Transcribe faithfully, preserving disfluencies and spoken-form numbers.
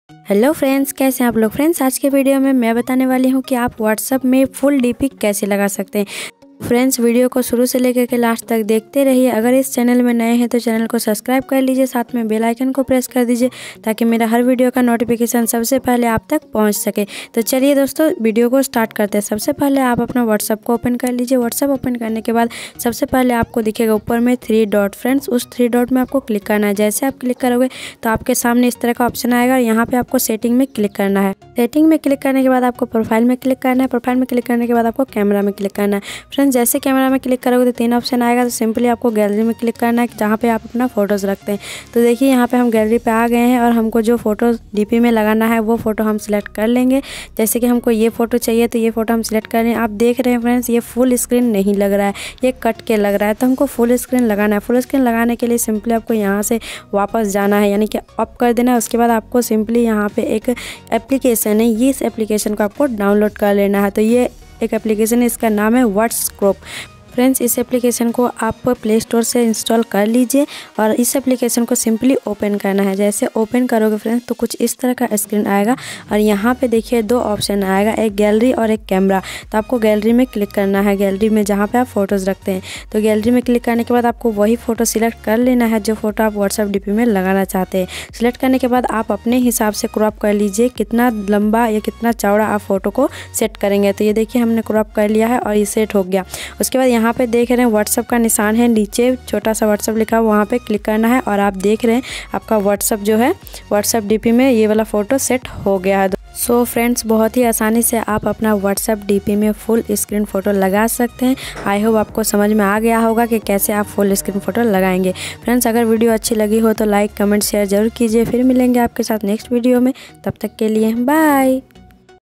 Hello friends, कैसे हैं आप लोग। फ्रेंड्स, आज के वीडियो में मैं बताने वाली हूं कि आप व्हाट्सएप में फुल डीपी कैसे लगा सकते हैं। फ्रेंड्स, वीडियो को शुरू से लेकर के लास्ट तक देखते रहिए। अगर इस चैनल में नए हैं तो चैनल को सब्सक्राइब कर लीजिए, साथ में बेल आइकन को प्रेस कर दीजिए ताकि मेरा हर वीडियो का नोटिफिकेशन सबसे पहले आप तक पहुंच सके। तो चलिए दोस्तों, वीडियो को स्टार्ट करते हैं। सबसे पहले आप अपना व्हाट्सएप को ओपन कर लीजिए। व्हाट्सएप ओपन करने के बाद सबसे पहले आपको दिखेगा ऊपर में थ्री डॉट। फ्रेंड्स, उस थ्री डॉट में आपको क्लिक करना है। जैसे आप क्लिक करोगे तो आपके सामने इस तरह का ऑप्शन आएगा और यहाँ पे आपको सेटिंग में क्लिक करना है। सेटिंग में क्लिक करने के बाद आपको प्रोफाइल में क्लिक करना है। प्रोफाइल में क्लिक करने के बाद आपको कैमरा में क्लिक करना है। फ्रेंड्स, जैसे कैमरा में क्लिक करोगे तो तीन ऑप्शन आएगा। तो सिंपली आपको गैलरी में क्लिक करना है जहाँ पे आप अपना फोटोज़ रखते हैं। तो देखिए, यहाँ पे हम गैलरी पे आ गए हैं और हमको जो फोटो डीपी में लगाना है वो फोटो हम सिलेक्ट कर लेंगे। जैसे कि हमको ये फोटो चाहिए तो ये फोटो हम सिलेक्ट कर लें। आप देख रहे हैं फ्रेंड्स, ये फुल स्क्रीन नहीं लग रहा है, ये कट के लग रहा है। तो हमको फुल स्क्रीन लगाना है। फुल स्क्रीन लगाने के लिए सिंपली आपको यहाँ से वापस जाना है, यानी कि ऑफ कर देना है। उसके बाद आपको सिंपली यहाँ पे एक एप्लीकेशन है, ये इस एप्लीकेशन को आपको डाउनलोड कर लेना है। तो ये एक एप्लीकेशन है, इसका नाम है व्हाट्सएप। फ्रेंड्स, इस एप्लीकेशन को आप प्ले स्टोर से इंस्टॉल कर लीजिए और इस एप्लीकेशन को सिंपली ओपन करना है। जैसे ओपन करोगे फ्रेंड्स तो कुछ इस तरह का स्क्रीन आएगा और यहाँ पे देखिए दो ऑप्शन आएगा, एक गैलरी और एक कैमरा। तो आपको गैलरी में क्लिक करना है, गैलरी में जहाँ पे आप फोटोज़ रखते हैं। तो गैलरी में क्लिक करने के बाद आपको वही फ़ोटो सिलेक्ट कर लेना है जो फोटो आप व्हाट्सएप डीपी में लगाना चाहते हैं। सिलेक्ट करने के बाद आप अपने हिसाब से क्रॉप कर लीजिए, कितना लंबा या कितना चौड़ा आप फोटो को सेट करेंगे। तो ये देखिए, हमने क्रॉप कर लिया है और ये सेट हो गया। उसके बाद यहाँ पे देख रहे हैं व्हाट्सएप का निशान है, नीचे छोटा सा व्हाट्सएप लिखा है, वहाँ पे क्लिक करना है और आप देख रहे हैं आपका व्हाट्सएप जो है व्हाट्सएप डीपी में ये वाला फ़ोटो सेट हो गया है। सो so फ्रेंड्स, बहुत ही आसानी से आप अपना व्हाट्सएप डीपी में फुल स्क्रीन फ़ोटो लगा सकते हैं। आई होप आपको समझ में आ गया होगा कि कैसे आप फुल स्क्रीन फ़ोटो लगाएंगे। फ्रेंड्स, अगर वीडियो अच्छी लगी हो तो लाइक कमेंट शेयर जरूर कीजिए। फिर मिलेंगे आपके साथ नेक्स्ट वीडियो में, तब तक के लिए बाय।